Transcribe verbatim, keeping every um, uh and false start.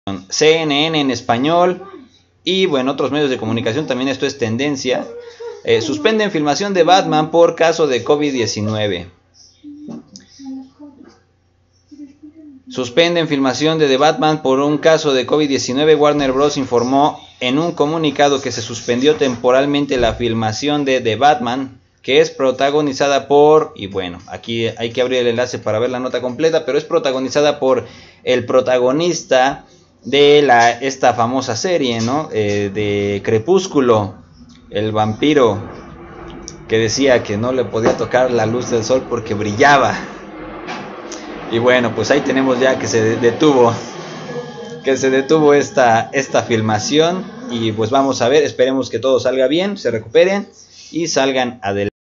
C N N en español y bueno, otros medios de comunicación también esto es tendencia. Eh, suspenden filmación de Batman por caso de COVID diecinueve. Suspenden filmación de The Batman por un caso de COVID diecinueve. Warner Bros. Informó en un comunicado que se suspendió temporalmente la filmación de The Batman, que es protagonizada por, y bueno, aquí hay que abrir el enlace para ver la nota completa, pero es protagonizada por el protagonista de la, esta famosa serie, ¿no? Eh, de Crepúsculo, el vampiro que decía que no le podía tocar la luz del sol porque brillaba. Y bueno, pues ahí tenemos ya que se detuvo, que se detuvo esta, esta filmación. Y pues vamos a ver, esperemos que todo salga bien, se recuperen y salgan adelante.